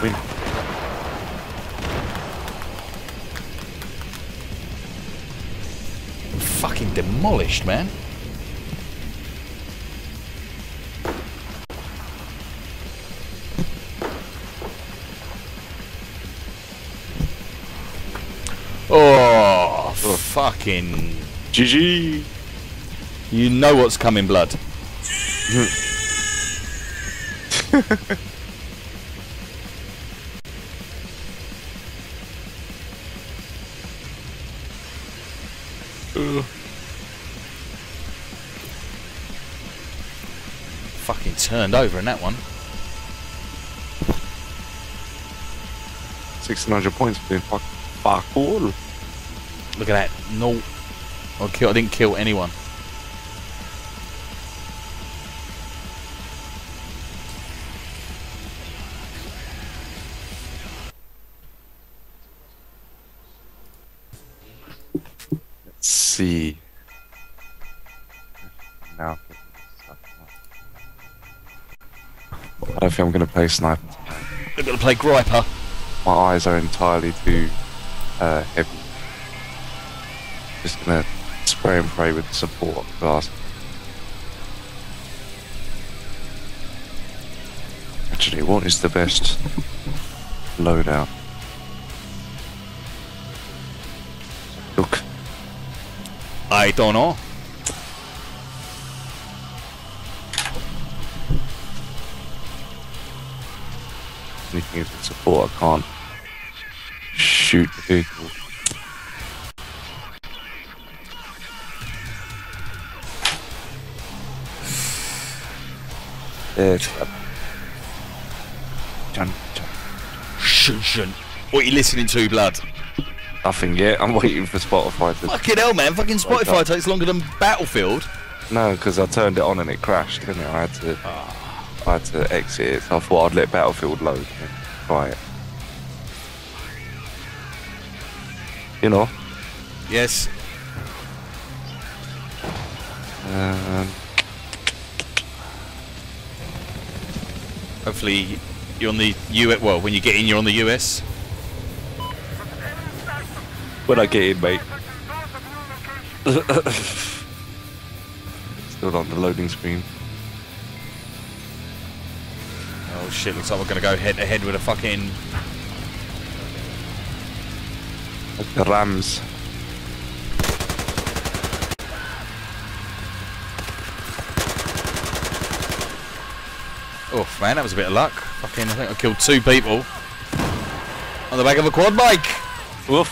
win. Fucking demolished, man. Oh, fucking GG. You know what's coming, blood. Fucking turned over in that one. 1600 points for doing fuck all. Look at that. No. I didn't kill anyone. Let's see. Now, I don't think I'm going to play sniper. They're going to play Griper. My eyes are entirely too heavy. Just going to spray and pray with support class. Actually, what is the best loadout? Look. I don't know. Anything with support, I can't shoot the vehicle. There's Shun. What are you listening to, blood? nothing yet. I'm waiting for Spotify to. Fucking hell, man. Fucking Spotify takes longer than Battlefield. No, because I turned it on and it crashed, didn't it? I had to exit it, so I thought I'd let Battlefield load and try it. You know? Yes. Hopefully you're on the US. Well, when you get in, you're on the US. When I get in, mate. Still on the loading screen. Oh shit! Looks like we're gonna go head to head with a fucking. The Rams. Oh man, that was a bit of luck. Fucking, I think I killed 2 people on the back of a quad bike. Woof.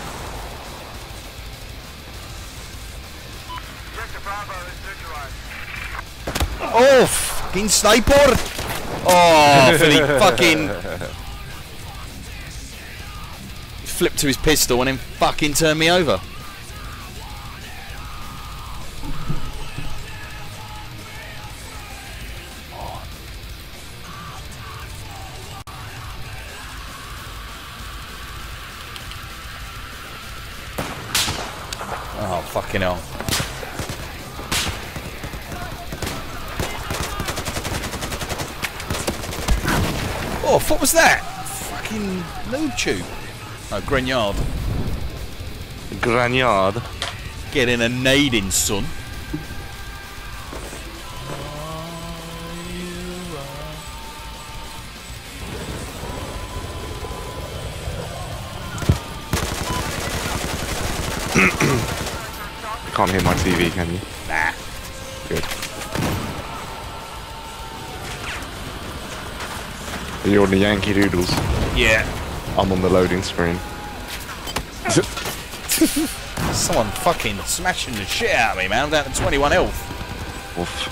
Oh, fucking sniper! Oh, for the fucking flipped to his pistol and then fucking turned me over. Oh, fucking hell. Oh, what was that? Fucking noob tube. No, Grignard. Grignard. Getting a nading, son. You can't hear my TV, can you? Nah. Good. You're on the Yankee Doodles. Yeah. I'm on the loading screen. Someone fucking smashing the shit out of me, man. I'm down to 21 health. Oof.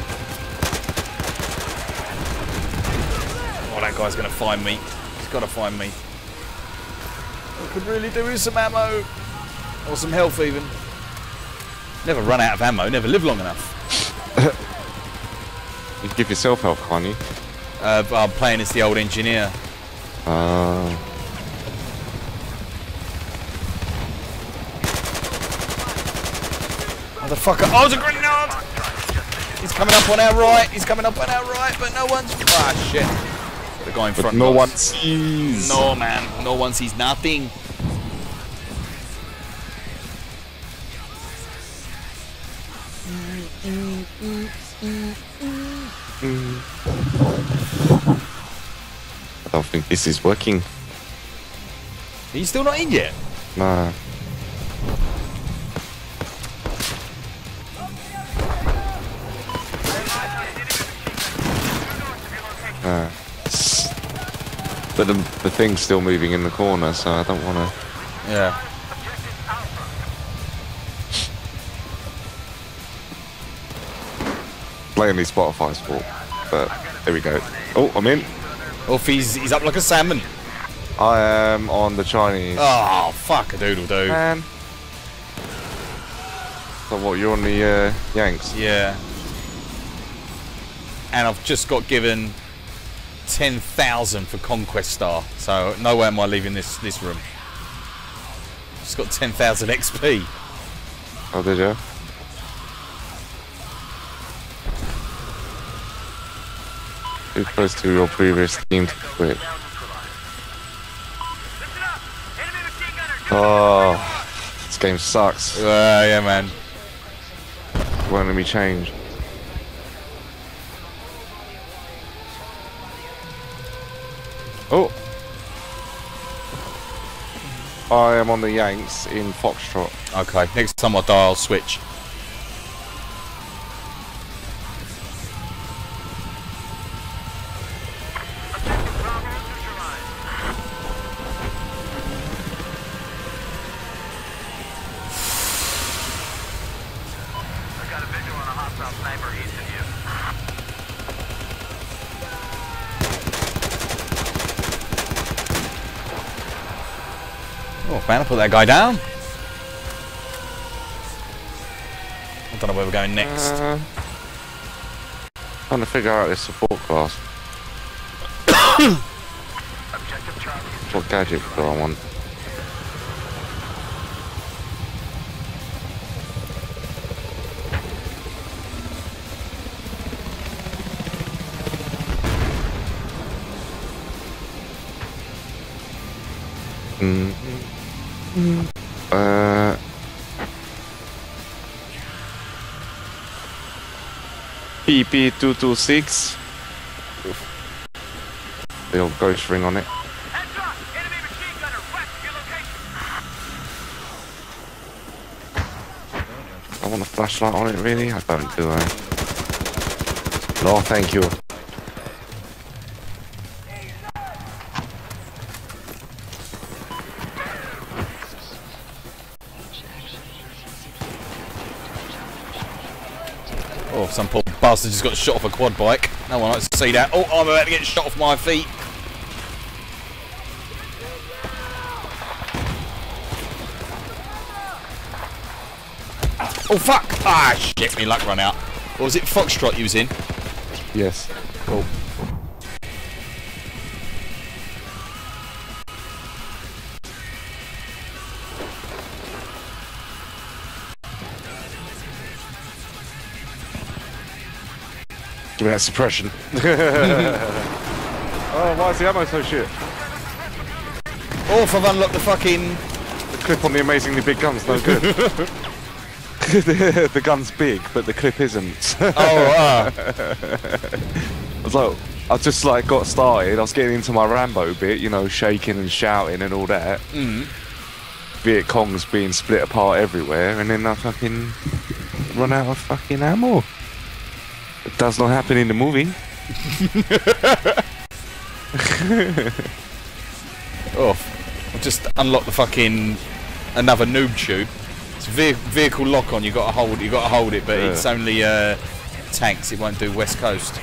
Oh, that guy's gonna find me. He's gotta find me. I could really do with some ammo. Or some health, even. Never run out of ammo, never live long enough. You can give yourself health, can't you? I'm playing as the old engineer. Motherfucker. Oh, it's a grenade! He's coming up on our right. He's coming up on our right, but no one's. Ah, shit. guy in front. No one sees. No, man. No one sees nothing. I don't think this is working. Are you still not in yet? Nah. But the thing's still moving in the corner, so I don't want to. Yeah. Plainly Spotify's fault, but there we go. Oh, I'm in. Off, he's up like a salmon. I am on the Chinese. Oh, fuck a doodle doo. Man. So what, you're on the Yanks? Yeah. And I've just got given 10,000 for Conquest Star, so no way am I leaving this room. Just got 10,000 XP. Oh, did you? Too close to your previous team to quit. Oh, this game sucks. Yeah, man. Won't let me change. Oh. I am on the Yanks in Foxtrot. Okay, next time I die, I'll switch. Oh, man, I put that guy down. I don't know where we're going next. Trying to figure out this support class. What gadget do I want? PP226. The old ghost ring on it. I want a flashlight on it, really? I don't, do I? No, thank you. Oh, some poor bastard just got shot off a quad bike. No one likes to see that. Oh, I'm about to get shot off my feet. Oh, fuck! Ah, shit, me luck run out. Or was it Foxtrot you was in? Yes. Cool. Give me that suppression. Oh, why is the ammo so shit? Oh, if I've unlocked the fucking... The clip on the amazingly big gun's no good. The gun's big, but the clip isn't. Oh, I was like, I just like got started. I was getting into my Rambo bit, you know, shaking and shouting and all that. Viet Cong's being split apart everywhere, and then I fucking run out of fucking ammo. It does not happen in the movie. Oh, I've just unlocked the fucking another noob tube. It's vehicle lock on. You got to hold it, but it's only tanks. It won't do West Coast.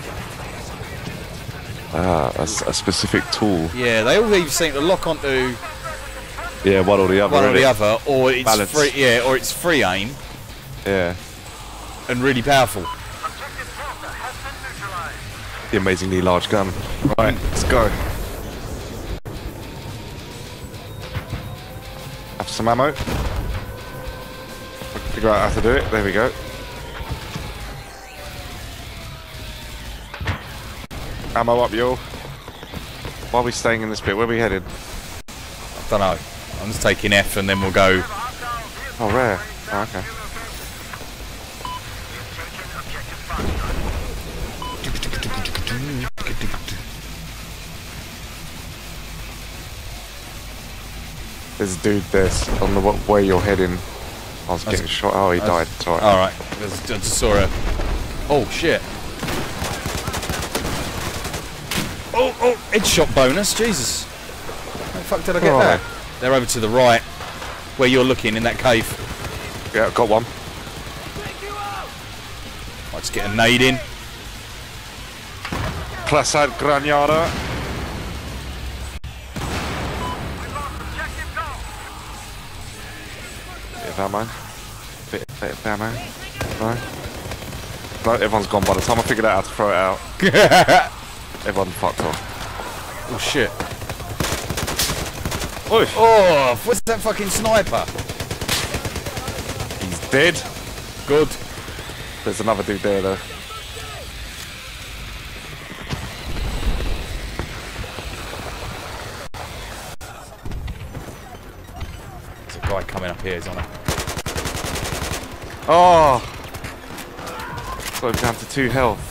Ah, a specific tool. Yeah, they all either seem to lock onto Yeah, one or the other. Or it's Balance. free. Yeah, or it's free aim Yeah. and really powerful. The amazingly large gun. Right, let's go. Have some ammo. Figure out how to do it. There we go. Ammo up, yo. Why are we staying in this bit? Where are we headed? I don't know. I'm just taking F and then we'll go. Oh, rare. Oh, okay. There's a dude there on the way you're heading. I was getting shot. Oh, he died. It's alright. Alright. I just saw a. Oh, shit. Oh, headshot bonus. Jesus. How the fuck did I get that? They're over to the right, where you're looking in that cave. Yeah, got one. Let's get a nade in. Placid Granada. Bit of ammo. Bit of ammo. No. No, everyone's gone by the time I figured out how to throw it out. Everyone fucked off. Oh shit. Oi. Oh, what's that fucking sniper? He's dead. Good. There's another dude there though. There's a guy coming up here, he's on it. Oh! So I'm down to 2 health.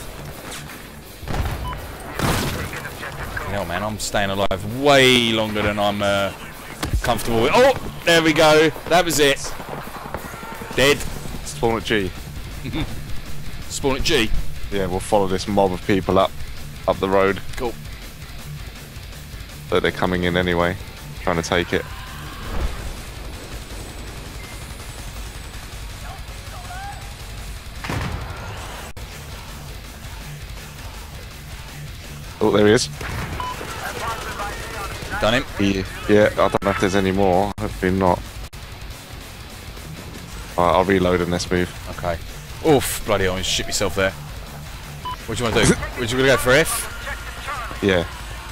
Hell man, I'm staying alive way longer than I'm comfortable with. Oh! There we go. That was it. Dead. Spawn at G. Spawn at G. Yeah, we'll follow this mob of people up the road. Cool. So they're coming in anyway, trying to take it. Oh, there he is. Done him. Yeah, I don't know if there's any more. Hopefully not. Alright, I'll reload and let's move. Okay. Oof, bloody hell, you shit yourself there. What do you want to do? Would you want to go for F? Yeah.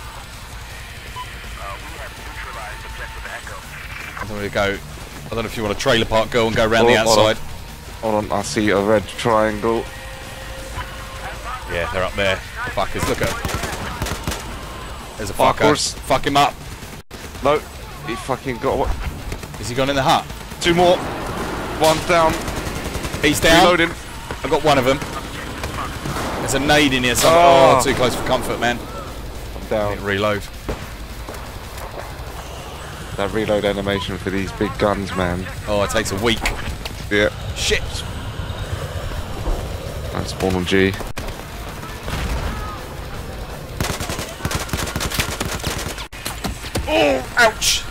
I don't want to go. I don't know if you want a trailer park girl and go around the outside. Hold on, I see a red triangle. Yeah, they're up there. The fuckers, look at them. There's a fucker. Fuck him up. No, he fucking got what? Is he gone in the hut? 2 more. 1 down. He's down. Reloading. I got one of them. There's a nade in here somewhere. Oh, too close for comfort, man. I'm down. Reload. That reload animation for these big guns, man. Oh, it takes a week. Yeah. Shit. That's spawn on G. Oh, ouch.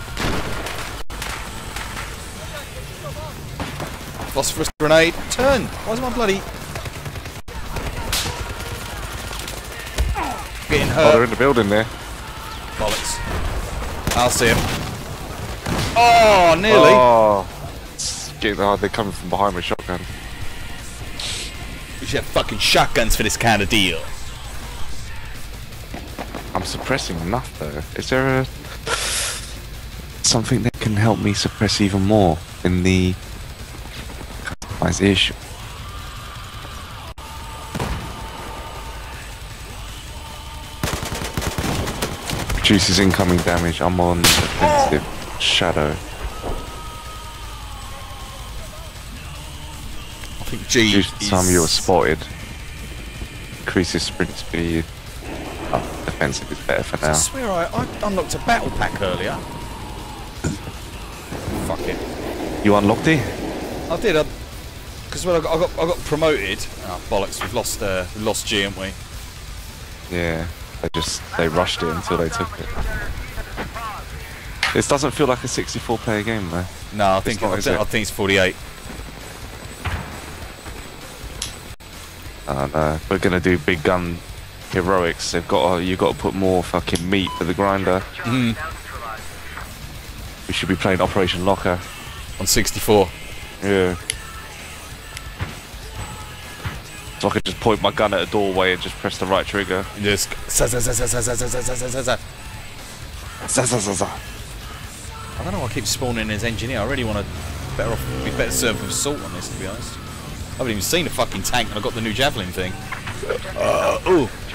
Phosphorus grenade. Turn. Why's my bloody... Getting hurt. Oh, they're in the building there. Bollocks. I'll see him. Oh, nearly. Oh, they're coming from behind with a shotgun. We should have fucking shotguns for this kind of deal. I'm suppressing enough though. Is there something that can help me suppress even more in the customization? Reduces incoming damage. I'm on defensive shadow. I think G Reduce the time you are is... spotted. Increases sprint speed. Oh, defensive is better for now. I swear I unlocked a battle pack earlier. Fuck it. You unlocked it? I did. Because when I got promoted. Oh bollocks! We've lost G, haven't we? Yeah. They rushed it until they took it. This doesn't feel like a 64-player game though. No, I think it's 48. No, we're gonna do big gun heroics. You got to put more fucking meat for the grinder. We should be playing Operation Locker On 64. Yeah. So I could just point my gun at a doorway and just press the right trigger. Just I don't know why I keep spawning as engineer. I really want to be better served with assault on this, to be honest. I haven't even seen a fucking tank and I got the new javelin thing. Ooh.